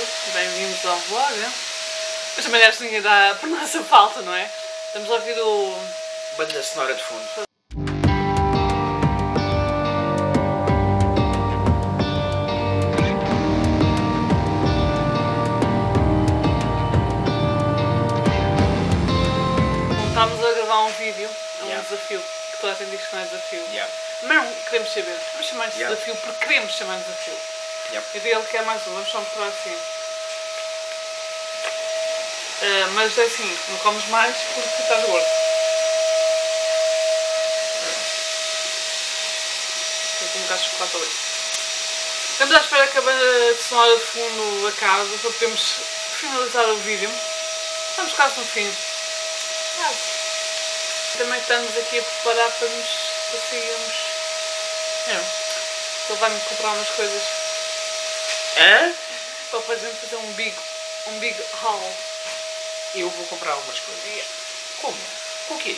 bem-vindos ao vlog. Mas também esta ninguém dá por nossa falta, não é? Estamos a ouvir o... banda sonora de fundo. Estamos a gravar um vídeo, um desafio, que toda a gente diz que não é desafio. Mas não queremos saber, vamos chamar de desafio porque queremos chamar de desafio. E dele quer mais um, vamos só mostrar assim. Mas é assim, não comes mais porque estás gordo. Estou com um bocado de chocolate ali. Estamos à espera que a banda sonora de fundo acabe para podermos finalizar o vídeo. Estamos quase no fim. Também estamos aqui a preparar para nos sairmos. Ele vai-me comprar umas coisas. Para a gente fazer um big haul. Eu vou comprar algumas coisas. Como? Com o quê?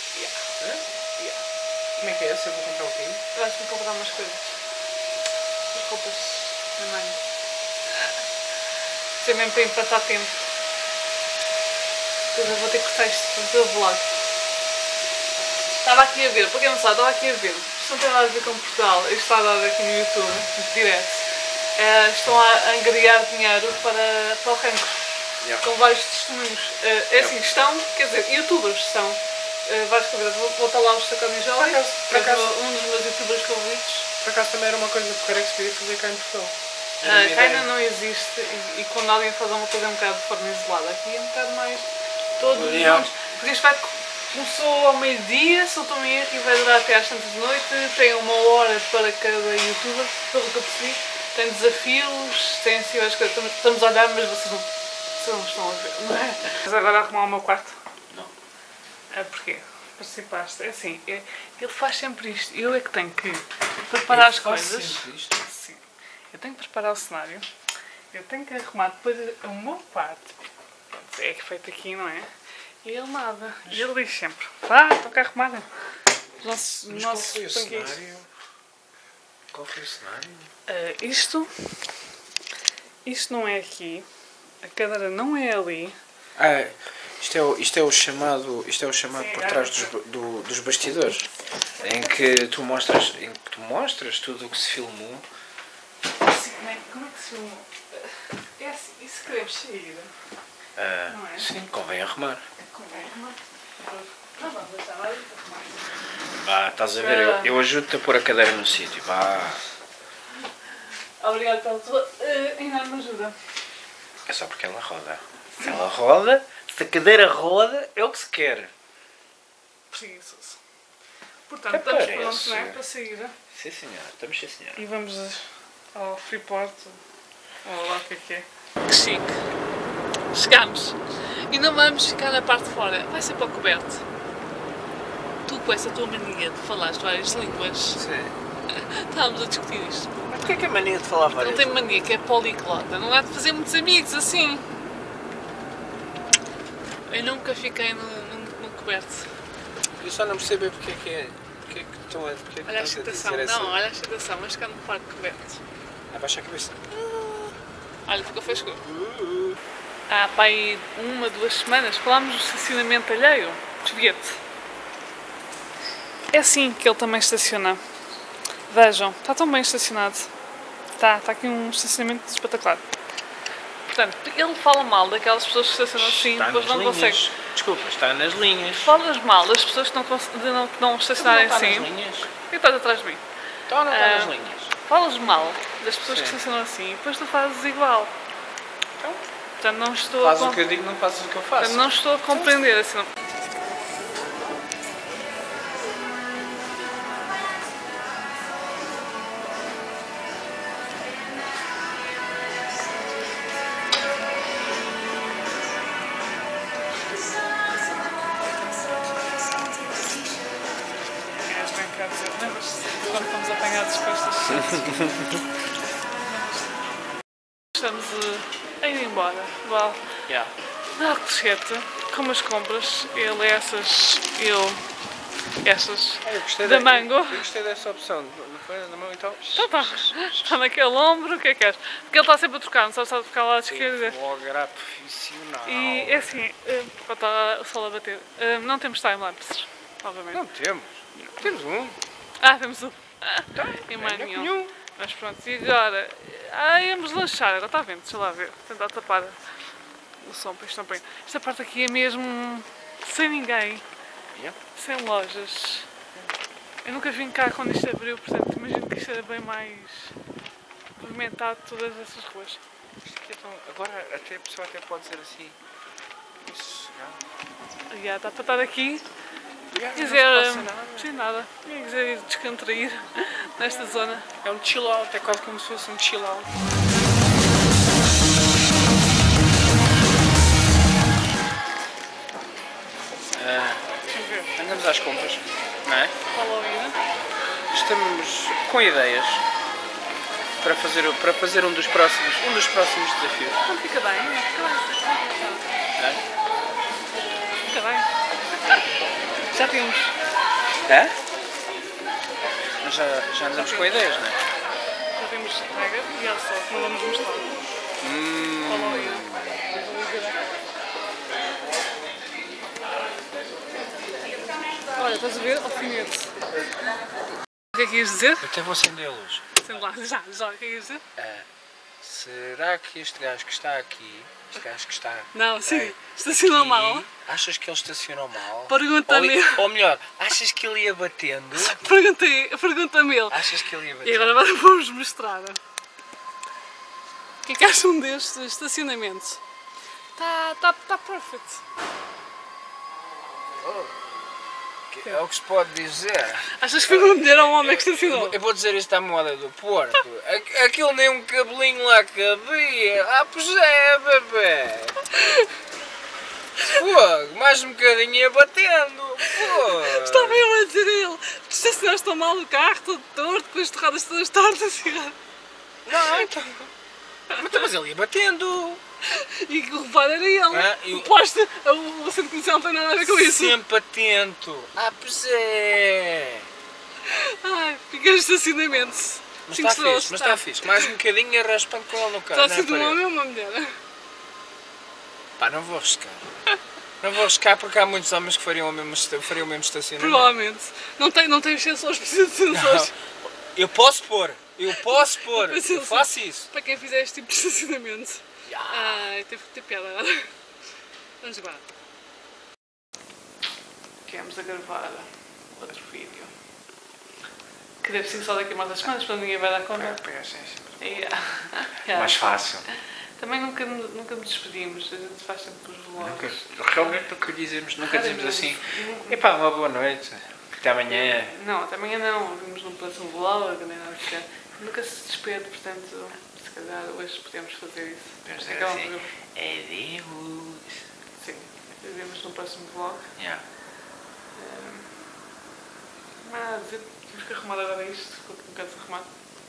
Como é que é? Se eu vou comprar o quê? Vais-me comprar umas coisas. As roupas da mãe. Isso é mesmo para empatar tempo. Depois eu vou ter que cortar isto do vlog. Estava aqui a ver, para quem não sabe, estava aqui a ver. Isto não tem nada a ver com Portugal. Isto está a dar aqui no YouTube, direto. Estão a angariar dinheiro para o cancro. Com vários testemunhos. Assim, estão, quer dizer, youtubers estão. Vários convidados. Vou estar lá os Sacanis Jovens. Um dos meus youtubers favoritos. Por acaso também era uma coisa que o Carex queria fazer cá em Portugal. Cá ainda não existe. E quando alguém faz uma coisa um bocado de forma isolada, aqui é um bocado mais todos juntos. Porque isto começou ao meio-dia, se eu estou em erro, e vai durar até às tantas de noite. Tem 1 hora para cada youtuber, pelo que eu percebi. Tem desafios, tem assim várias coisas. Estamos a olhar, mas vocês não estão a ver, não é? Mas agora arrumar o meu quarto? Não. Porquê? Participaste? É assim, ele faz sempre isto. Eu é que tenho que preparar as coisas. Sempre isto? Sim. Eu tenho que preparar o cenário. Eu tenho que arrumar depois o meu quarto. Pronto, é feito aqui, não é? E ele nada. E ele diz sempre: vá, estou cá a arrumar. Mas qual foi o cenário? Qual foi o cenário? Isto não é aqui. A cadeira não é ali. Isto é o chamado por trás dos bastidores, em que tu mostras tudo o que se filmou. Como é que se filmou? É assim, e se queremos sair? Não é? Sim, convém arrumar. Convém arrumar. Não vamos deixar lá de arrumar. Vá, estás a ver? Eu ajudo-te a pôr a cadeira no sítio. Vá. Obrigada pela tua enorme ajuda. É só porque ela roda. Se ela roda, se a cadeira roda, é o que se quer. Preguiçoso. Portanto, estamos prontos, não é? Para sair. Sim, senhora. Estamos, sim, senhora. E vamos ao Freeport. Ou lá o que é. Que chique. Chegámos. E não vamos ficar na parte de fora. Vai ser para o coberto. Tu, com essa tua mania de falar várias línguas. Sim. Estávamos a discutir isto. Mas porquê que é mania de falar várias? Não tem mania, que é poliglota. Não há de fazer muitos amigos assim. Eu nunca fiquei no coberto. Eu só não percebo porque é que estão a dizer. Olha a excitação. Não, olha a excitação. Vamos ficar no parque coberto. Abaixa a cabeça. Olha, ficou fresco. Há para aí 1, 2 semanas falámos do estacionamento alheio. Desvia-te. É assim que ele também estaciona. Vejam, está tão bem estacionado. Está aqui um estacionamento espetacular. Portanto, ele fala mal daquelas pessoas que estacionam assim, depois não conseguem. Desculpa, está nas linhas. Falas mal das pessoas que não estacionarem assim. Está nas linhas? E estás atrás de mim. Então não está nas linhas. Falas mal das pessoas que estacionam assim e depois tu fazes igual. Então, portanto, não estou fazes o que eu digo, não fazes o que eu faço. Portanto, não estou a compreender assim. Lembras-te quando fomos apanhados com estas coisas? Estamos a ir embora. Val na Alcochete com umas compras. Ele essas, eu essas da Mango. Eu gostei dessa opção. Não foi da Mango? Então Está naquele ombro, o que é que és? Porque ele está sempre a trocar, não sabe se está a tocar lá à esquerda. vlogger profissional. E é assim, quando está o sol a bater, não temos timelapses, obviamente. Não temos. Temos um. Temos um. E mais Não é nenhum. Mas pronto, e agora? Íamos lanchar, agora está vendo, deixa lá ver. Tentar tapar o som para isto não apanhar. Esta parte aqui é mesmo sem ninguém, sem lojas. Eu nunca vim cá quando isto abriu, portanto imagino que isto era bem mais movimentado, todas essas ruas. Isto aqui é tão... Agora até a pessoa até pode dizer assim. Dá para estar aqui. Quiser, sem nada, quiser ir descontrair nesta zona. É um chill out, é quase como se fosse um chill out. Andamos às compras, não é? Halloween. Estamos com ideias para fazer um dos próximos desafios. Não fica bem, não fica bem. Fica bem. Já temos. É? Mas já andamos com ideias, não é? Já temos Tiger e Airsoft, não vamos mostrar. Halloween. Olha, estás a ver? Alfinete. O que é que ias dizer? Eu até vou acender a luz. Sei lá, já, o que é que ias dizer? Será que este gajo que está aqui, Não, sim, estacionou mal. Achas que ele estacionou mal? Pergunta-me. Ou melhor, achas que ele ia batendo? Pergunta-me ele. Achas que ele ia batendo? E agora vamos mostrar. O que é que acham destes estacionamentos? Está perfect. É o que se pode dizer. Achas que foi uma mulher ou um homem que estacionou? Eu vou dizer isto à moda do Porto. Aquilo nem um cabelinho lá cabia. Pois é, bebê. Fogo, mais um bocadinho ia batendo. Fogo. Estava eu a dizer a ele. Tu estacionaste tão mal o carro, todo torto, com as torradas todas tortas. Não, então. Mas ele ia batendo. E que o culpado era ele. O poste, o centro comercial não tem nada a ver com isso. Sempre atento. Pois é. Ai, fica os estacionamentos. Mas está fixe, Mais um bocadinho e raspando com ele no carro. Está a ser um homem ou uma mulher? Não vou arriscar. Não vou arriscar porque há muitos homens que fariam o mesmo estacionamento. Provavelmente. Não tem os sensores, precisa de sensores. Não. Eu posso pôr. Eu faço isso. Para quem fizer este tipo de estacionamento. Teve que ter piada agora. Vamos agora. Viemos a gravar outro vídeo. Que deve ser só daqui a mais das semanas, para ninguém vai dar conta. Mais fácil. Também nunca nos despedimos, a gente faz sempre os vlogs. Realmente nunca dizemos assim. Epá, uma boa noite. Até amanhã. Não, até amanhã não. Vimos no próximo vlog, nem nada que nunca se despede, portanto, se calhar hoje podemos fazer isso. Podemos dizer assim, adeus. Sim, vemos no próximo vlog. Nada a dizer, temos que arrumar agora isto, ficou aqui um bocado desarrumado.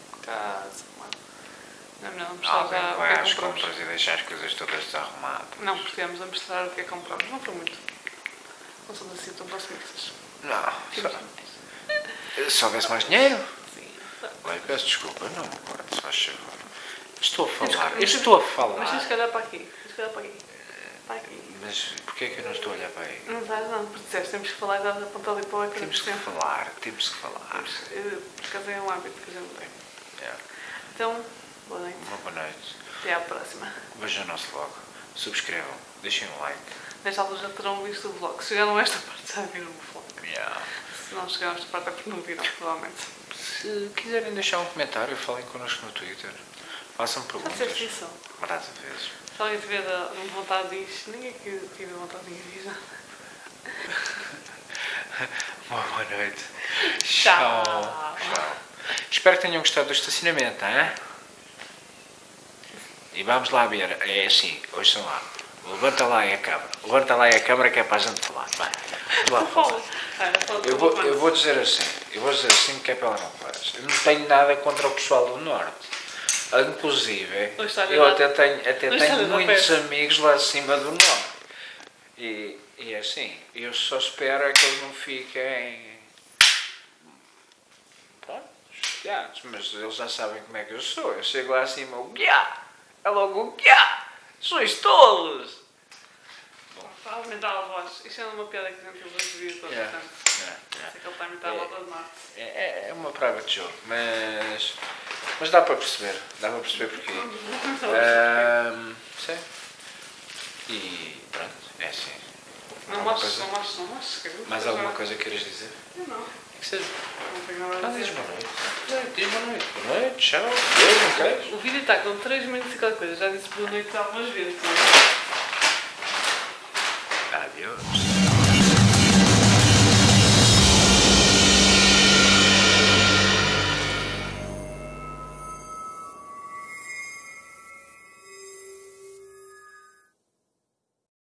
Não é melhor mostrar já o que é que compramos. Compras e deixar as coisas todas desarrumadas. Não, porque temos a mostrar o que é que compramos. Não foi muito. Não são assim tão proximistas. Não, se houvesse mais dinheiro? Sim. Olha, peço desculpa, não me importa, se faz favor. Estou a falar. Mas tens que olhar para aqui. Para aqui. Mas porquê é que eu não estou a olhar para aí? Não sabes não, porque disseste, temos que falar e estás a apontar ali para o ecrã. Temos que falar. Por acaso é um hábito que a gente tem. Então, boa noite. Uma boa noite. Até à próxima. Vejam o nosso vlog. Subscrevam. Deixem um like. Nesta altura já terão visto o vlog. Se chegaram a esta parte, já viram o vlog. Se não chegaram a esta parte é porque não viram, provavelmente. Se quiserem deixar um comentário, falem connosco no Twitter. Façam perguntas. Já disseste isso? Várias vezes. Se alguém tiver vontade disso, ninguém que tiver vontade de diz nada. Uma boa noite. Tchau. Espero que tenham gostado do estacionamento, hein? E vamos lá ver. É assim, hoje são lá. Levanta lá aí a câmara que é para a gente falar. Vai. Eu vou dizer assim que é para ela não falar. Eu não tenho nada contra o pessoal do Norte. Inclusive, eu até tenho muitos amigos lá acima do Norte. E é assim, eu só espero é que eles não fiquem... Pronto. piados, mas eles já sabem como é que eu sou. Eu chego lá acima, o guiá! É logo o guiá! Sois tolos! Para aumentar a voz. Isto é uma piada que a gente usa os vídeos todos, portanto. Sei que ele está a imitar a volta de norte. É uma praga de jogo, mas dá para perceber. Dá para perceber porquê. Sim. E pronto, é assim. Não mostres. Mais alguma coisa que queiras dizer? Eu não. Que seja. Não tenho nada a dizer. Diz boa noite. Diz boa noite. Boa noite, tchau. Beijo, não queres? O vídeo está com 3 minutos e qualquer coisa. Já disse boa noite algumas vezes. Adiós.